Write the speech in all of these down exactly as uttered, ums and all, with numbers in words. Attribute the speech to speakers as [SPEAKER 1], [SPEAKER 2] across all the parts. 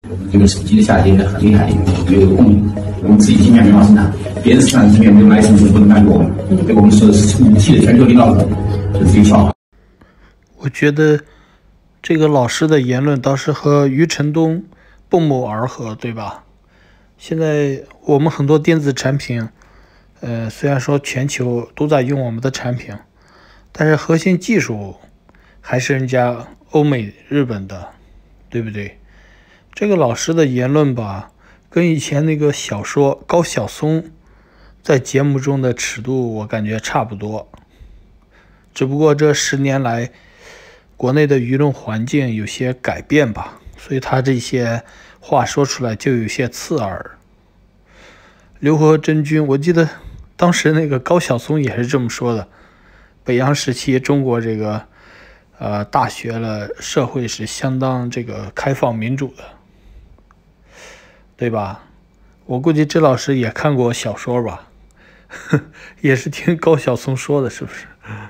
[SPEAKER 1] 我们这个手机的下跌很厉害，因为我们有供应，我们自己芯片没法生产，别人生产的芯片没有来生不能卖给我们，对我们是武器的全球领导者，这是一个笑话。
[SPEAKER 2] 我觉得这个老师的言论倒是和余承东不谋而合，对吧？现在我们很多电子产品，呃，虽然说全球都在用我们的产品，但是核心技术还是人家欧美、日本的，对不对？这个老师的言论吧，跟以前那个小说高晓松在节目中的尺度，我感觉差不多。只不过这十年来，国内的舆论环境有些改变吧，所以他这些话说出来就有些刺耳。刘和珍君，我记得当时那个高晓松也是这么说的。北洋时期，中国这个呃大学了社会是相当这个开放民主的，对吧？我估计这老师也看过小说吧，也是听高晓松说的，是不是？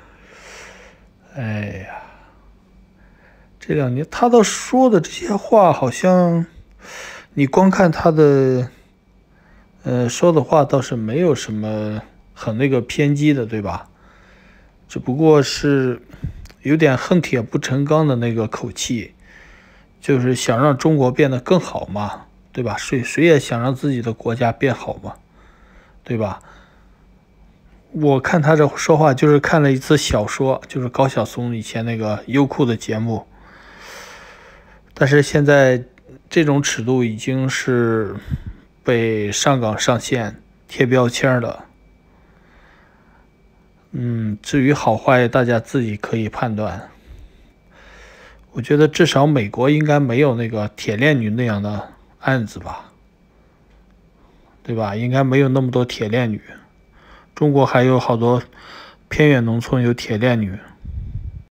[SPEAKER 2] 哎呀，这两年他倒说的这些话，好像你光看他的。呃，说的话倒是没有什么很那个偏激的，对吧？只不过是有点恨铁不成钢的那个口气，就是想让中国变得更好嘛，对吧？谁谁也想让自己的国家变好嘛，对吧？我看他这说话就是看了一次小说，就是高晓松以前那个优酷的节目，但是现在这种尺度已经是被上纲上线贴标签了。嗯，至于好坏，大家自己可以判断。我觉得至少美国应该没有那个铁链女那样的案子吧，对吧？应该没有那么多铁链女。中国还有好多偏远农村有铁链女，